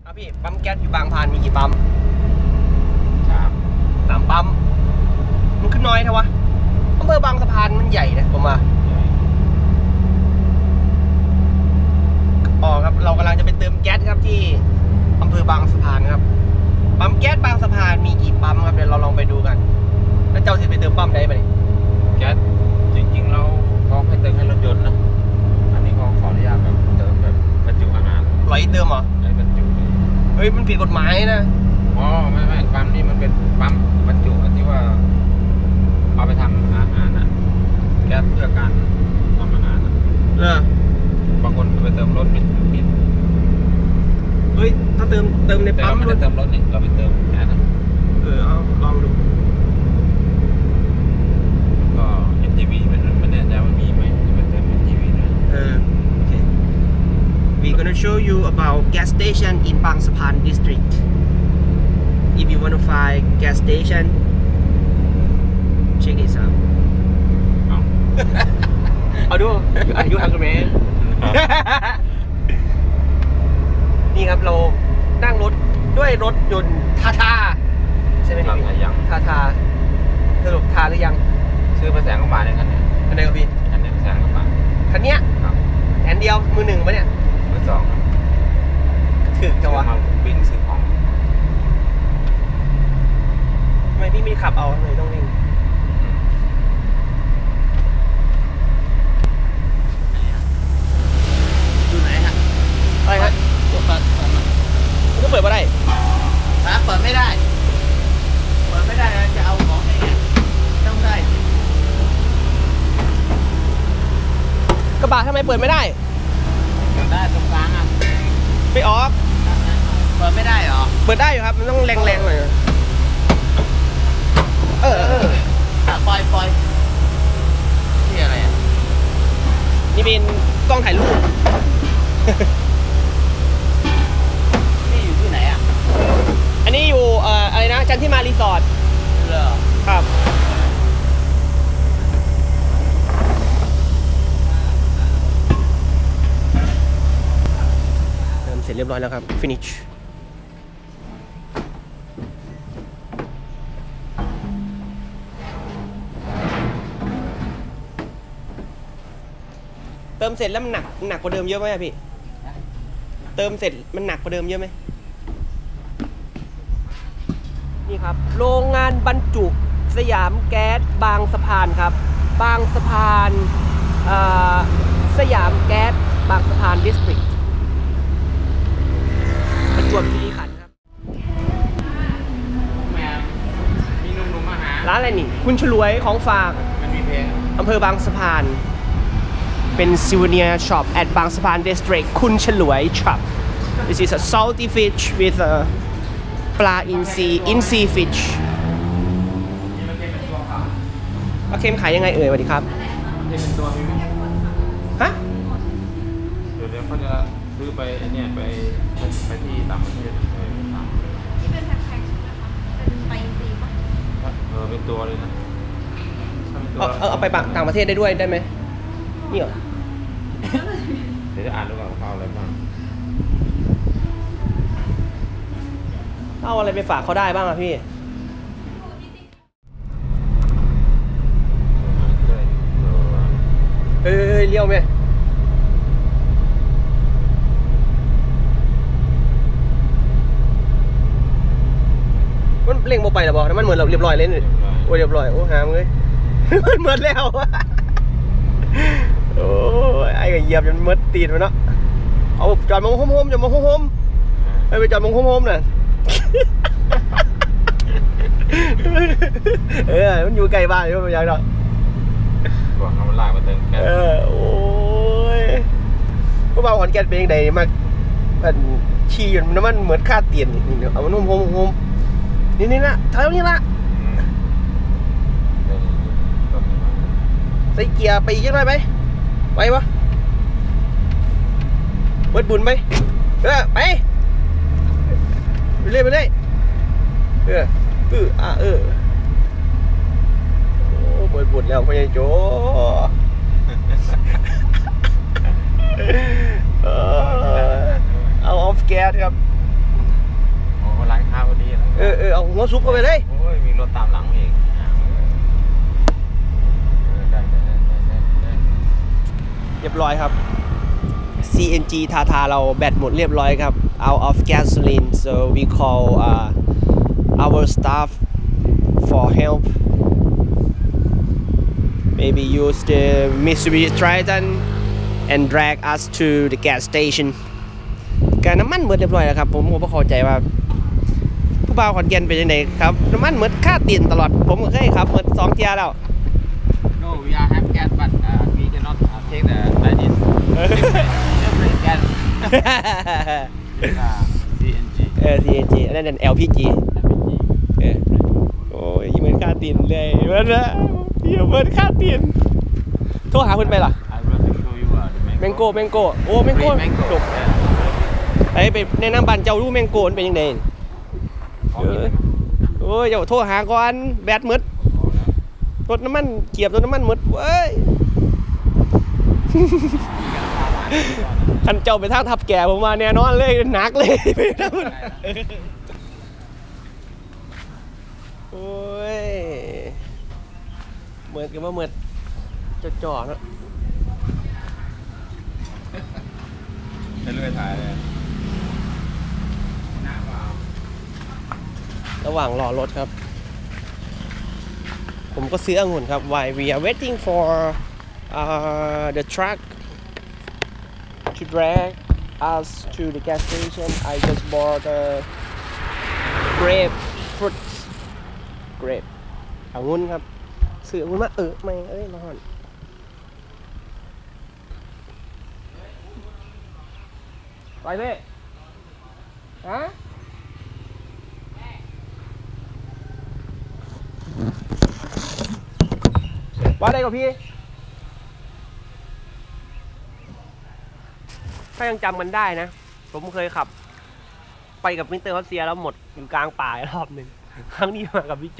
ครับพี่ปั๊มแก๊สอยู่บางพานมีกี่ปั๊ม3ปั๊มมันขึ้นน้อยเท่าวะอำเภอบางสะพานมันใหญ่นะผมว่าอ๋อครับเรากำลังจะไปเติมแก๊สครับที่อำเภอบางสะพานครับปั๊มแก๊สบางสะพานมีกี่ปั๊มครับเดี๋ยวเราลองไปดูกันแล้วเจ้าจะไปเติมปั๊มไหนไปแก๊สจริงๆเราเขาให้เติมให้รถยนต์นะอันนี้เขาขออนุญาตแบบเติมแบบบรรจุอาหารไหลเติมเหรอให้บรรจุเฮ้ยมันผิดกฎหมายนะอ๋อไม่ปั๊มนี่มันเป็นปั๊มบรรจุที่ว่าเอาไปทำอาหารนะแก๊สเพื่อการทำอาหารนะบางคนไปเติมรถผิดเฮ้ยถ้าเติมในปั๊มไม่ได้เติมรถนี่เราไปเติมแก๊สนะเอาลองดูก็ NGV ไม่แน่ใจว่ามีไหมจะไปเติม NGV ด้วยโอเค we gonna show you about gas station in Bang Sapan district if you want to find gas station check this out เอาดูอายุฮังกาเมนนี่ครับเรานั่งรถด้วยรถยนต์ทาใช่ไหมครับทาสรุปทาหรือยังซื้อมา100,000 กว่าบาทเองคันนี้คันไหนครับพี่คันนี้100,000 กว่าบาทคันเนี้ยแขนเดียวมือหนึ่งปะเนี่ยมือสองถึกจังวะมาวิ่งซื้อของทำไมพี่ไม่ขับเอาทำไมต้องวิ่งอยู่ไหนฮะอะไรฮะเปิดมันก็เปิดมาได้เปิดไม่ได้จะเอาของไงเนี่ยต้องได้กระบะทำไมเปิดไม่ได้ได้ตรงกลางอ่ะไม่ออกเปิดไม่ได้หรอเปิดได้อยู่ครับมันต้องแรงๆหน่อยปล่อยที่อะไรอ่ะนี่เป็นกล้องถ่ายรูปนี่อยู่ที่ไหนอ่ะอันนี้อยู่อะไรนะจันทิมารีสอร์ทเหรอครับเติมเสร็จเรียบร้อยแล้วครับ finish เติมเสร็จแล้วมันหนักกว่าเดิมเยอะไหมพี่เติมเสร็จมันหนักกว่าเดิมเยอะไหมนี่ครับโรงงานบรรจุสยามแก๊สบางสะพานครับบางสะพานสยามแก๊สบางสะพานดิสตริกประจวบคีรีขันธ์ครับมีหนุ่มๆมาหาร้านอะไรนี่คุณฉลวยของฝากมันมีเพลงอำเภอบางสะพานเป็นซิวเนียร์ช็อป at บางสะพาน district คุณฉลวยช็อป This is a salty fish with a ปลาอินทรีfish ปลาเค็มขายยังไงเอ่ยสวัสดีครับเป็นตัวมีไหมฮะเดี๋ยวเขาจะซื้อไปเนี่ยไปที่ต่างประเทศที่เป็นแพ็คๆใช่ไหมคะเป็นปลาอินทรีป่ะเป็นตัวเลยนะเอาไปต่างประเทศได้ด้วยได้ไหมนี่เหรอเดี๋ยวจะอ่านดูก่อนเขาเอาอะไรบ้างเอาอะไรไปฝากเขาได้บ้างอะพี่เฮ้ยเลี้ยวไหมมันเร่งโมไปหรอบอกมันเหมือนเราเรียบร้อยเลยนี่โอ้เรียบร้อยโอ้หามเลยมันเหมือนแล้วโอ้ยไอ้ก็เหยียบจนมืดตีนมันเนาะเอาจอดมองโฮมๆจอดมองโฮมๆไปจอดมองโฮมๆน่ะมันอยู่ไกลบ้านอยู่อย่างนั้นบอกเขามันลากมาเติมแก๊สโอ้ยพวกเราขอนแก่นเป็นยังไงมากมันชี้อยู่น้ำมันเหมือนค่าเตียนนี่เอามันโฮมนี่ละเท่านี้ละใส่เกียร์ไปอีกยังไงไปไปวะเบิดบุญไปไปเรื่อยไปเลยโอ้เบิดบุญแล้วพ่อใหญ่โจเอาออฟแก๊สครับเอาหัวซุกเข้าไปเลยโอ้ยมีรถตามหลังอีกได้เรียบร้อยครับ CNG ทาเราแบตหมดเรียบร้อยครับ out of gasoline so we call our staff for help maybe use the Mitsubishi Triton and drag us to the gas station การน้ำมันหมดเรียบร้อยแล้วครับผมก็เข้าใจว่าผู้บ่าวขอนแก่นเป็นยังไงครับน้ำมันหมดค่าตีนตลอดผมก็เคยครับหมด2 เที่ยแล้ว No we are have gas but we cannot take the like this different gas CNG CNG อันนั้น LPG โอ้ยเหมือนค่าตีนเลยเหมือนนะเหมือนค่าตีนโทรหาเพิ่นไปล่ะ I want to show you the mango โอ้ mango จบไปแนะนำบ้านเจ้ารู้ mango มันเป็นยังไงโอ้ยเจ้าโทรหาก่อนแบตหมดรถน้ำมันเกียบรถน้ำมันหมดเว้ยคันเจ้าไปทางทับแก่ผมมาแน่นอนเลยหนักเลยไปนะโอ้ยเหมือนกันว่าเหมือนจ่อๆเนาะจะเลื่อยถ่ายเลยระหว่างรอรถครับผมก็ซื้อองุ่นครับ while we are waiting for the truck to drag us to the gas station I just bought grape fruits grape องุ่นครับซื้อองุ่นมาไม่ร้อนไปเพ่ฮะว่าได้กับพี่ถ้ายังจำมันได้นะผมเคยขับไปกับมิสเตอร์รัสเซียแล้วหมดอยู่กลางป่ารอบหนึ่งครั้งนี้มากับพี่โจ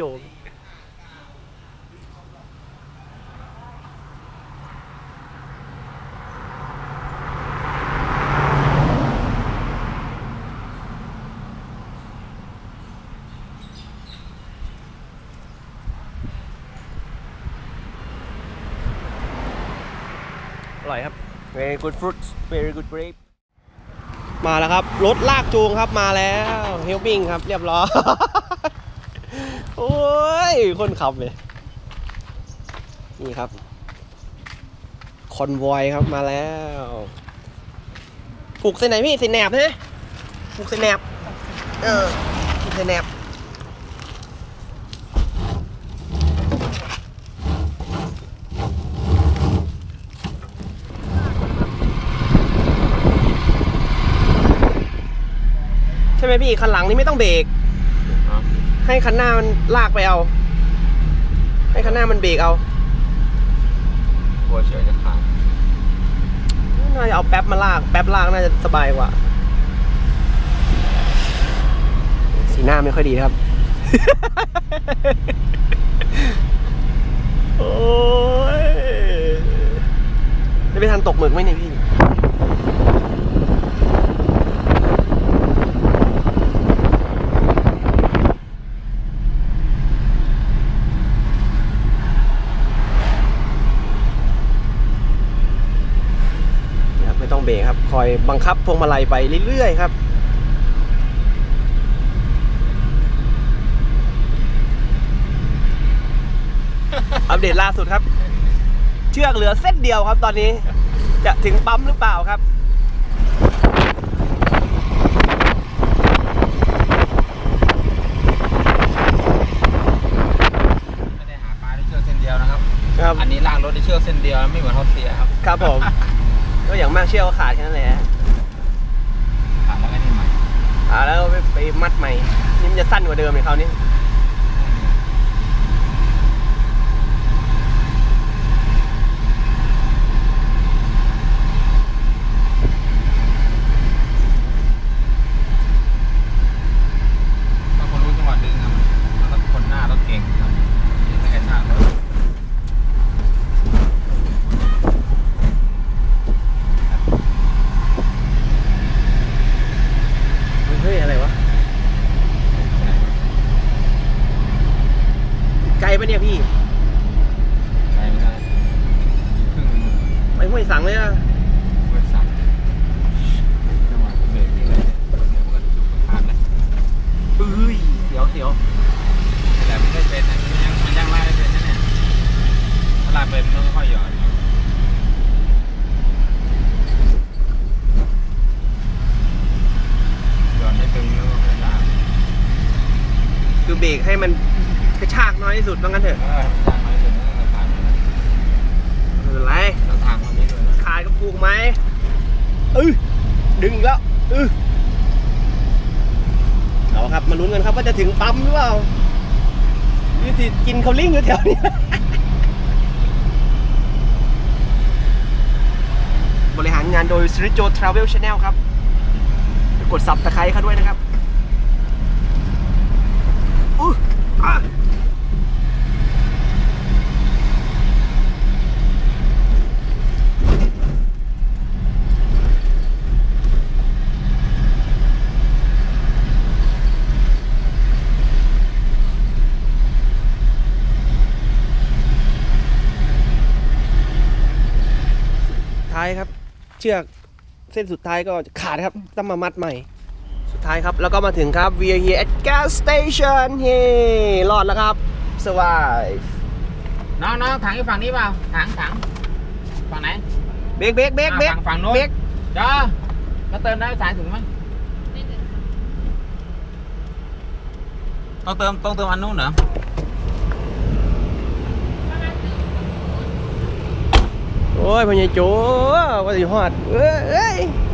อร่อยครับ very good fruits very good grape มาแล้วครับรถลากจูงครับมาแล้วเฮลปิ้งครับเรียบร้อยโอ้ยคนขับเลยนี่ครับคอนวอยครับมาแล้วผูกเส้นไหนพี่เส้นแหนบนะผูกเส้นแหนบผูกเส้นแหนบใช่ไหมพี่คันหลังนี่ไม่ต้องเบรกให้คันหน้ามันลากไปเอาให้คันหน้ามันเบรกเอากลัวเฉยจะขาดน่าจะเอาแป๊บมาลากแป๊บลากน่าจะสบายกว่าสีหน้าไม่ค่อยดีครับ โอ้ยได้ไปทันตกหมึกไหมเนี่ยพี่ไม่ต้องเบรกครับคอยบังคับพวงมาลัยไปเรื่อยๆครับอัปเดตล่าสุดครับเชือกเหลือเส้นเดียวครับตอนนี้จะถึงปั๊มหรือเปล่าครับไม่ได้หาปลาด้วยเชือกเส้นเดียวนะครับอันนี้ลากรถด้วยเชือกเส้นเดียวไม่เหมือนฮอตเสียครับครับผมก็อย่างมากเชือกขาดแค่นั้นแหละขาดแล้วก็นี่ใหม่แล้วไปมัดใหม่นี่มันจะสั้นกว่าเดิมเลยคราวนี้คือเบรกให้มันกระชากน้อยที่สุดว่างั้นเถอะทางน้อยสุดนะทางไม่เป็นไรทางมันนี้ด้วยนะขาดก็ผูกไหมดึงอีกแล้วเอาครับมาลุ้นกันครับว่าจะถึงปั๊มหรือเปล่านี่สิกินเขาลิ่งอยู่แถวนี้ บริหารงานโดย s r i j o Travel Channel ครับกดซับตะไคร้เขาด้วยนะครับท้ายครับเชือกเส้นสุดท้ายก็ขาดครับต้องมามัดใหม่สุดท้ายครับแล้วก็มาถึงครับ we are here at gas station เฮ้รอดแล้วครับ survive น้องถังอยู่ฝั่งนี้เปล่าถังฝั่งไหนเบรกฝั่งโน้นเบรกเดี๋ยวก็เติมได้สายถึงไหมไม่ถึงค่ะต้องเติมอันนู้นเหรอโอ้ยพ่อใหญ่โจ้ว่าสิฮอดเอ้ย